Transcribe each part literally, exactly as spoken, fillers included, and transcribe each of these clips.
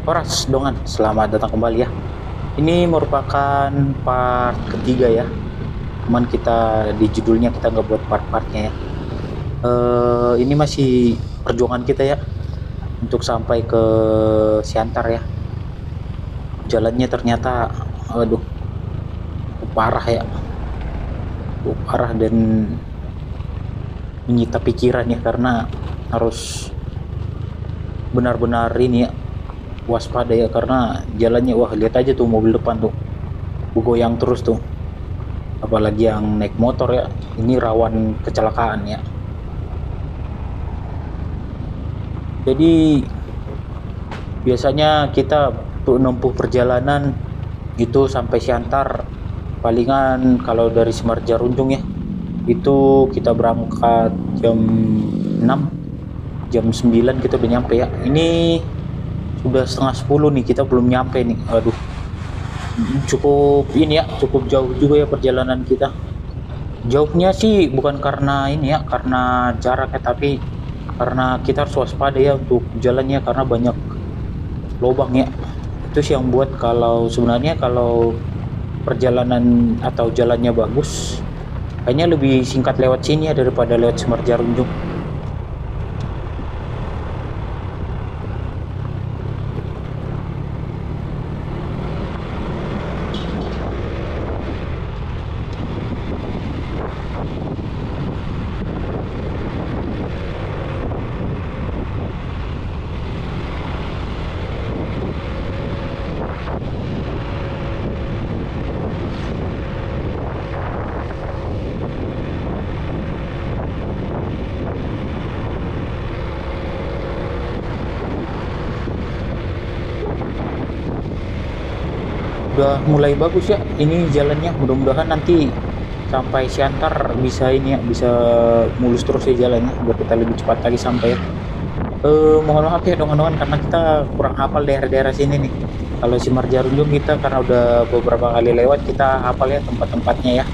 Horas Dongan, selamat datang kembali ya. Ini merupakan part ketiga ya. Cuman kita di judulnya kita nggak buat part-partnya ya. Eh ini masih perjuangan kita ya untuk sampai ke Siantar ya. Jalannya ternyata, aduh, parah ya, parah dan menyita pikiran ya karena harus benar-benar ini ya waspada ya karena jalannya, wah lihat aja tuh mobil depan tuh goyang terus tuh, apalagi yang naik motor ya, ini rawan kecelakaan ya. Jadi biasanya kita menempuh perjalanan itu sampai Siantar palingan kalau dari Semarjarunjung ya itu kita berangkat jam enam, jam sembilan kita udah nyampe ya. Ini udah setengah sepuluh nih, kita belum nyampe nih. Aduh, cukup ini ya, cukup jauh juga ya perjalanan kita. Jauhnya sih bukan karena ini ya, karena jarak ya, tapi karena kita harus waspada ya untuk jalannya karena banyak lubang ya. Itu sih yang buat kalau sebenarnya kalau perjalanan atau jalannya bagus, kayaknya lebih singkat lewat sini ya daripada lewat Semarjarunjung. Udah mulai bagus ya ini jalannya, mudah-mudahan nanti sampai Siantar bisa ini ya, bisa mulus terus ya jalannya biar kita lebih cepat lagi sampai ya. Eh, mohon maaf ya dongan-dongan karena kita kurang hafal daerah-daerah sini nih. Kalau Simarjarunjung kita karena udah beberapa kali lewat, kita hafal ya tempat-tempatnya ya.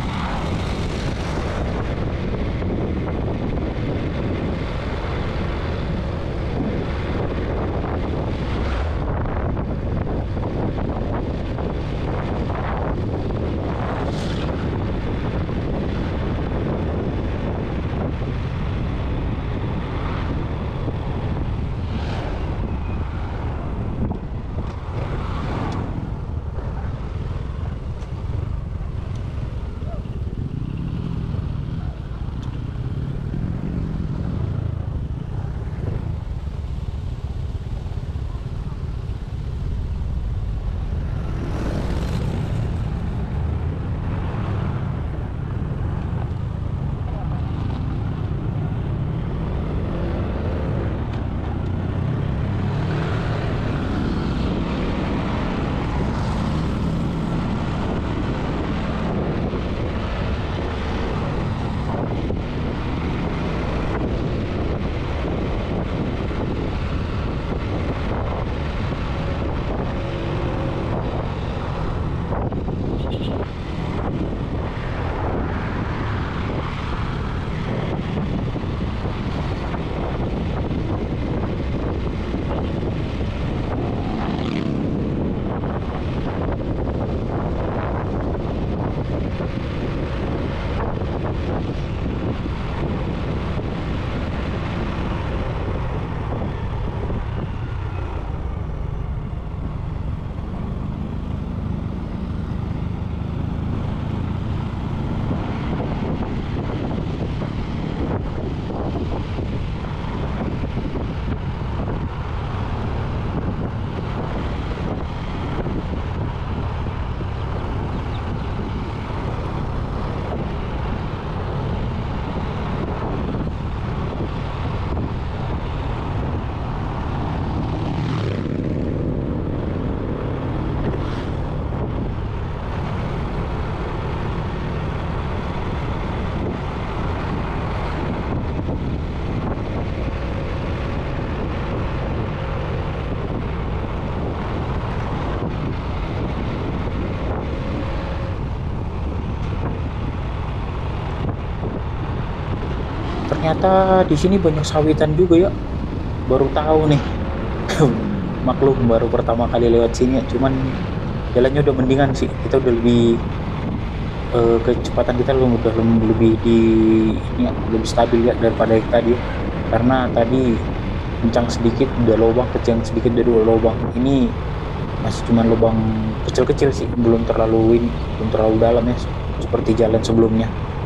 Ternyata di sini banyak sawitan juga ya. Baru tahu nih. maklum baru pertama kali lewat sini ya, cuman jalannya udah mendingan sih, kita udah lebih eh, kecepatan kita lu- udah lem- lebih di ini ya, lebih stabil ya daripada yang tadi, karena tadi kencang sedikit udah lubang, kencang sedikit udah dua lubang. Ini masih cuma lubang kecil-kecil sih, belum terlalu ini, belum terlalu dalam ya, seperti jalan sebelumnya.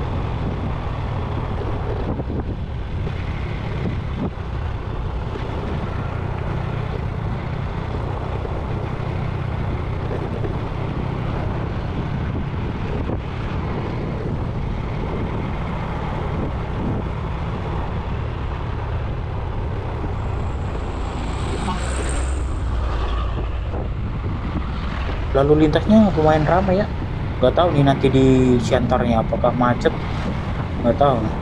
Lalu lintasnya lumayan ramai ya, nggak tahu nih nanti di Siantarnya apakah macet, nggak tahu nih.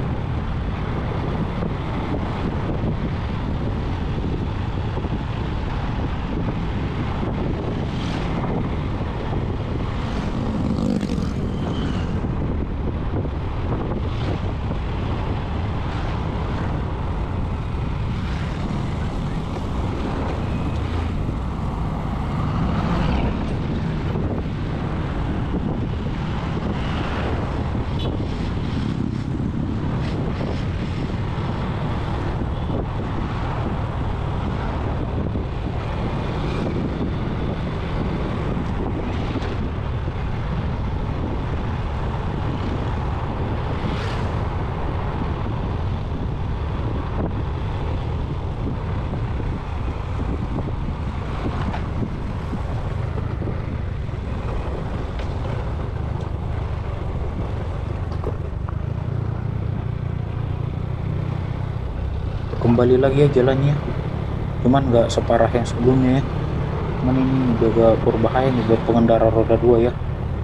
Kembali lagi ya jalannya, cuman nggak separah yang sebelumnya ya, cuman ini udah agak berbahaya nih buat pengendara roda dua ya.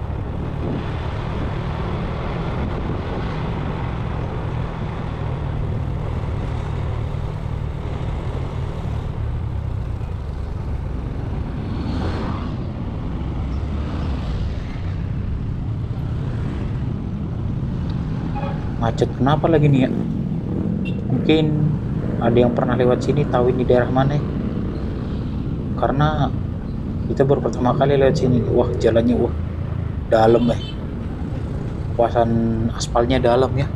Macet kenapa lagi nih ya, mungkin ada yang pernah lewat sini tahu ini daerah mana ya? Karena kita baru pertama kali lewat sini. Wah jalannya wah dalam ya, kawasan aspalnya dalam ya.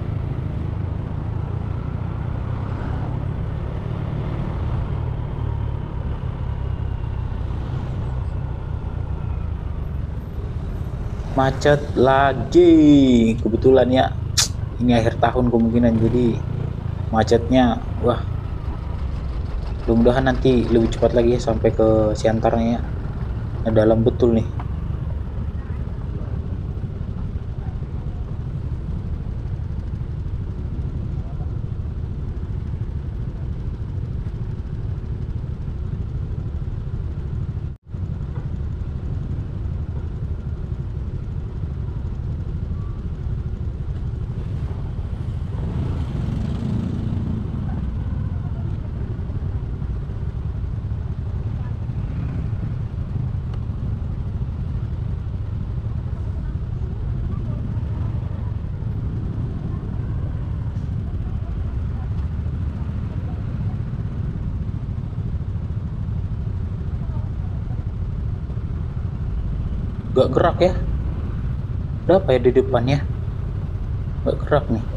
Macet lagi kebetulan ya, ini akhir tahun kemungkinan jadi macetnya wah, mudah-mudahan nanti lebih cepat lagi ya sampai ke Siantarnya ya. Nah, dalam betul nih. Gak gerak ya, ada apa ya di depannya, gak gerak nih.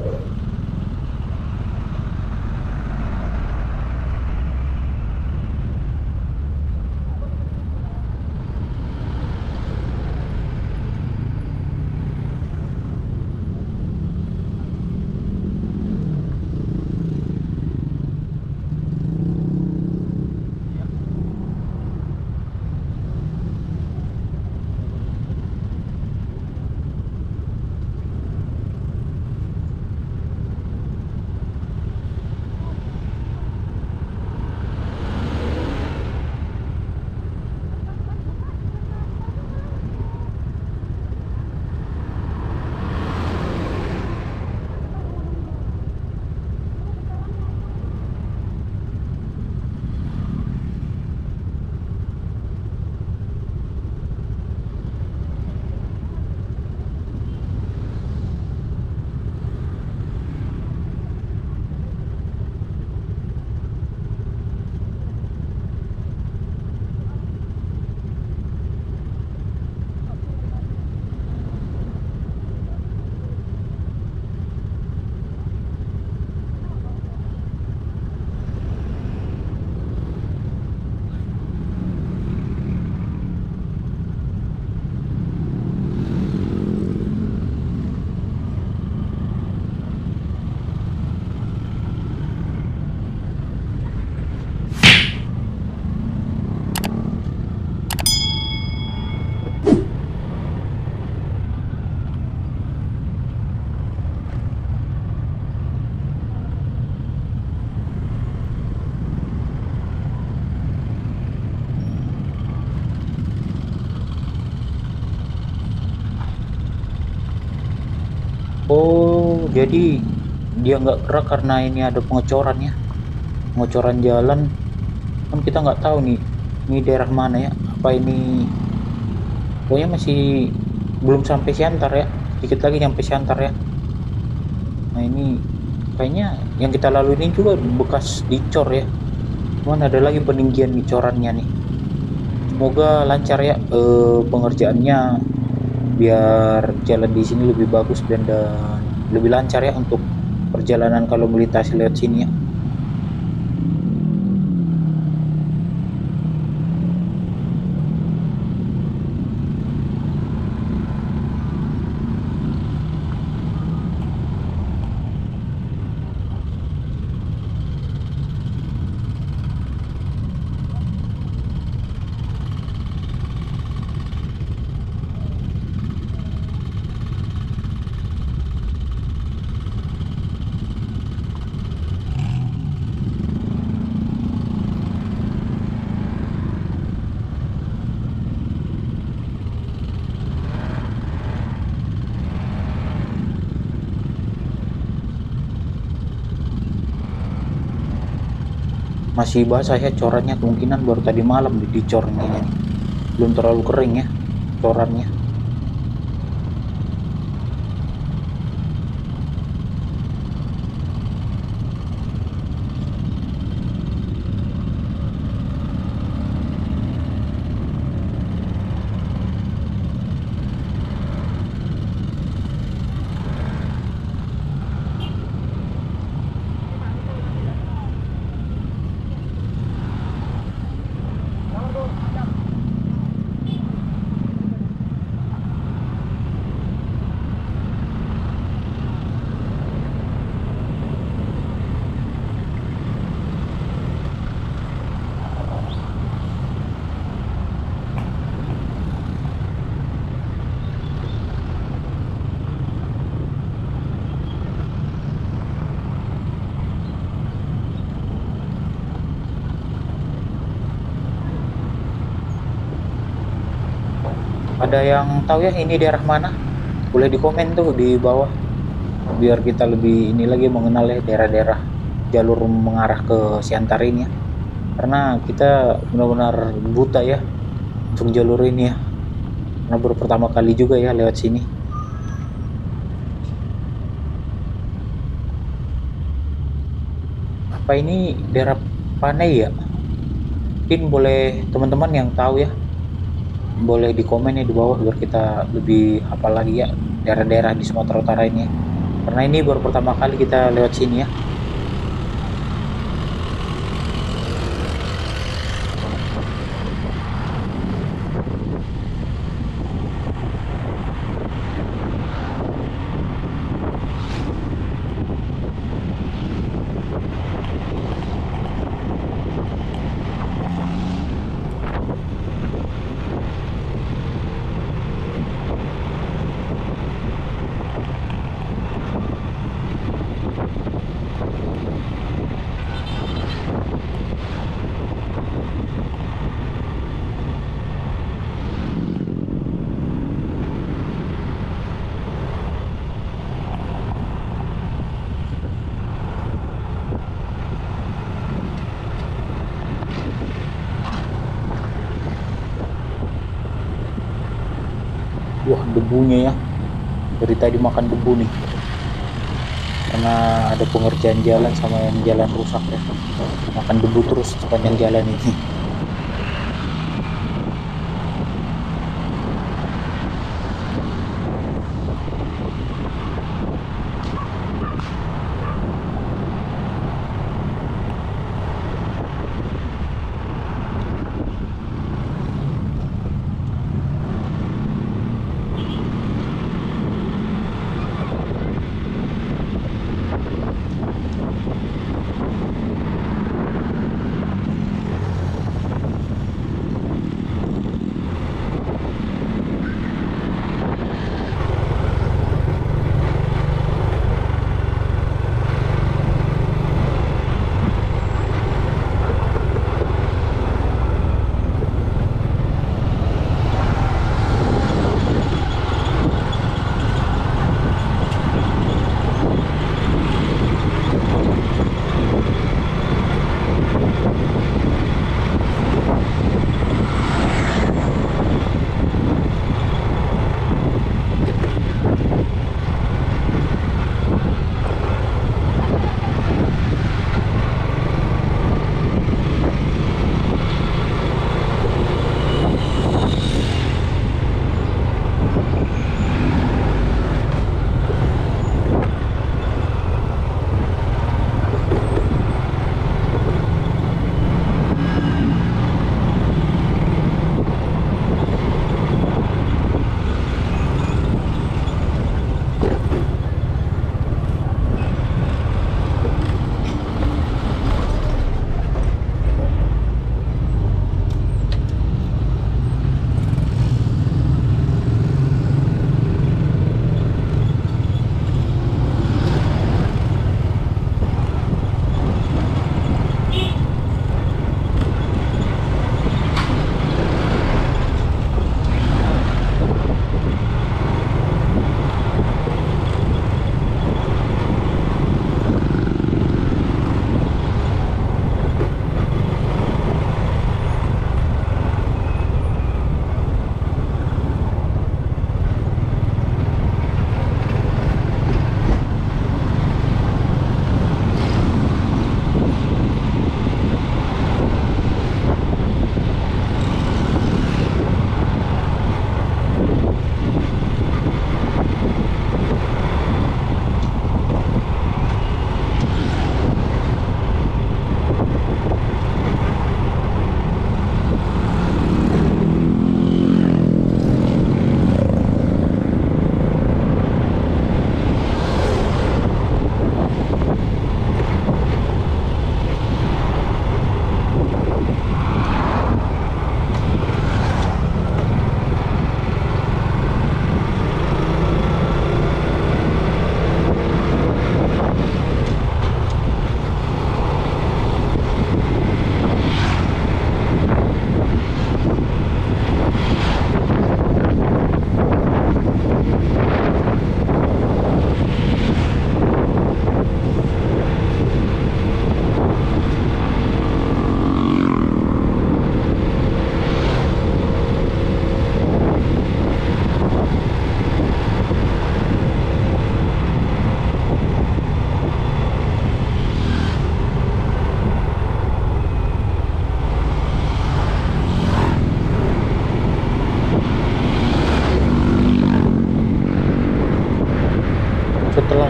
Jadi dia nggak gerak karena ini ada pengecoran ya, pengecoran jalan. Kan kita nggak tahu nih ini daerah mana ya, apa ini, pokoknya masih belum sampai Siantar ya, dikit lagi sampai Siantar ya. Nah ini kayaknya yang kita lalui ini juga bekas dicor ya, cuman ada lagi peninggian nih corannya nih. Semoga lancar ya eh, pengerjaannya, biar jalan di sini lebih bagus dan, dan lebih lancar ya untuk perjalanan kalau melintasi lewat sini ya. Masih basah ya corannya, kemungkinan baru tadi malam di dicor ini nih. Belum terlalu kering ya corannya. Ada yang tahu ya ini daerah mana? Boleh di komen tuh di bawah, biar kita lebih ini lagi mengenal ya daerah-daerah jalur mengarah ke Siantar ini ya. Karena kita benar-benar buta ya untuk jalur ini ya, karena baru pertama kali juga ya lewat sini. Apa ini daerah Panai ya? Mungkin boleh teman-teman yang tahu ya, boleh di komen ya di bawah, biar kita lebih hafal lagi ya daerah-daerah di Sumatera Utara ini ya. Karena ini baru pertama kali kita lewat sini ya. Wah debunya ya, dari tadi makan debu nih, karena ada pengerjaan jalan sama yang jalan rusak ya, makan debu terus sepanjang jalan ini.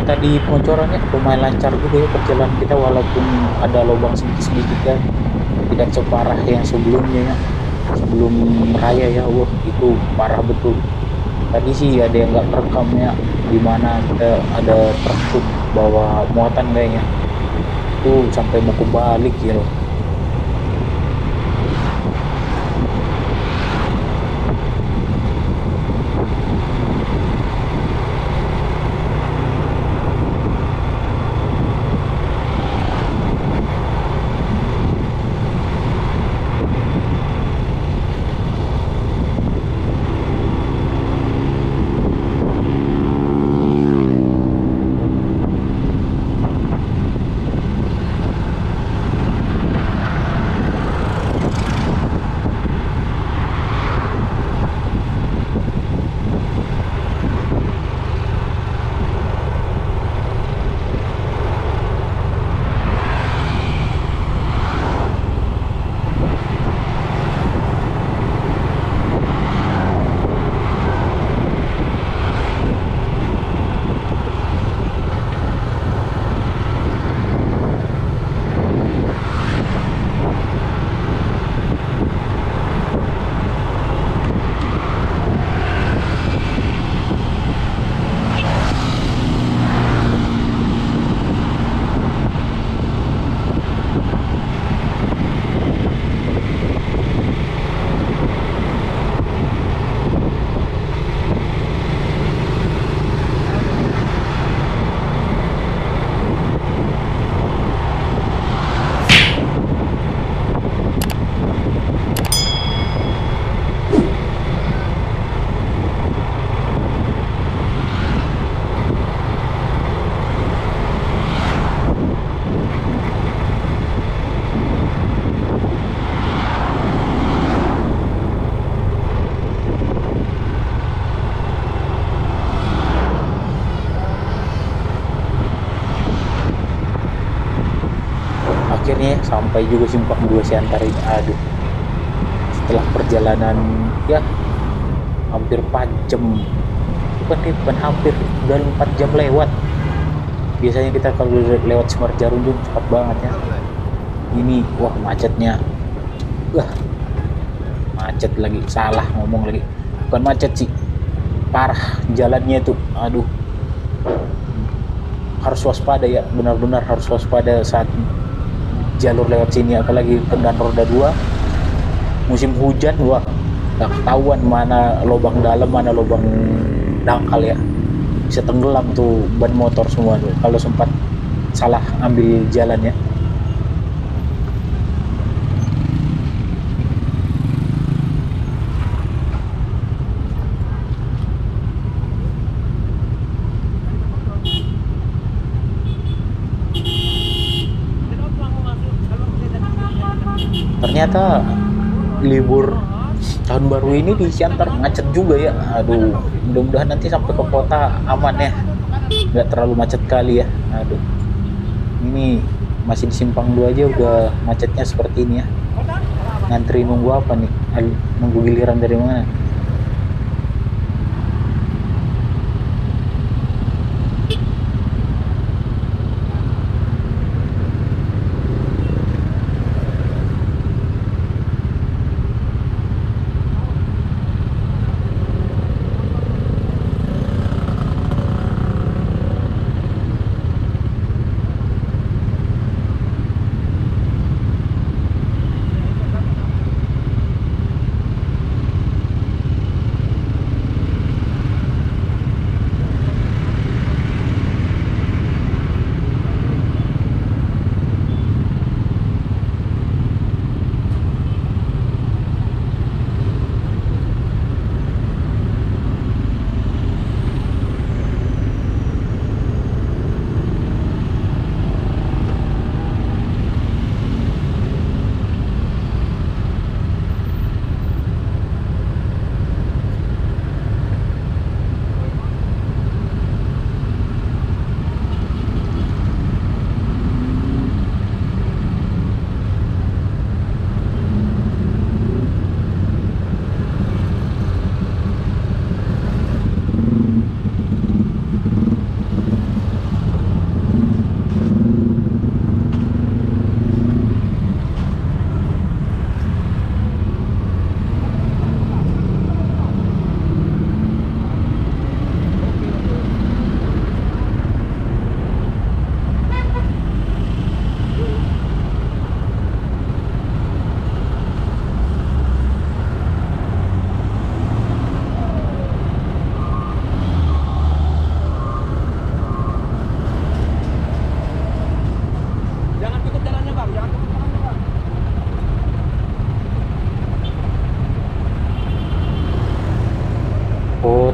tadi pengecorannya lumayan lancar juga ya perjalanan kita, walaupun ada lubang sedikit-sedikit ya, tidak separah yang sebelumnya ya, sebelum raya ya. Wah itu parah betul. Tadi sih ada yang nggak terekamnya, dimana kita ada truk bawa muatan kayaknya, itu sampai mau kebalik ya loh. Akhirnya sampai juga simpang dua Siantar ini. Aduh, setelah perjalanan ya hampir empat jam, bukan nih, bukan hampir, udah empat jam lewat. Biasanya kita kalau lewat Semarjarunjung cepat banget ya, ini wah macetnya, wah macet lagi, salah ngomong lagi, bukan macet sih, parah jalannya itu. Aduh, harus waspada ya, benar-benar harus waspada saat jalur lewat sini, apalagi kendaraan roda dua musim hujan. Wah nggak ketahuan mana lubang dalam mana lubang dangkal ya, bisa tenggelam tuh ban motor semua tuh kalau sempat salah ambil jalan ya. Ternyata libur tahun baru ini di Siantar macet juga ya. Aduh, mudah-mudahan nanti sampai ke kota aman ya, nggak terlalu macet kali ya. Aduh, ini masih di simpang dua aja udah macetnya seperti ini ya. Ngantri nunggu apa nih? Nunggu giliran dari mana?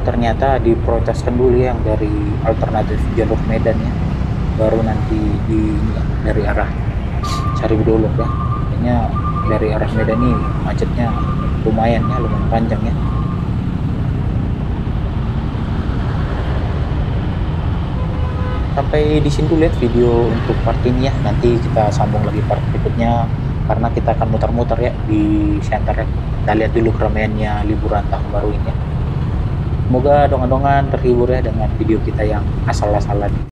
ternyata diprioritaskan dulu yang dari alternatif jalur Medan ya, baru nanti di dari arah Saribudolok ya. Kayaknya dari arah Medan ini macetnya lumayan ya, lumayan panjang ya. Sampai di sini dulu ya video untuk part ini ya. Nanti kita sambung lagi part berikutnya karena kita akan muter-muter ya di Siantar ya. Kita lihat dulu keramaiannya liburan tahun baru ini ya. Semoga dongan-dongan terhibur ya dengan video kita yang asal-asalan.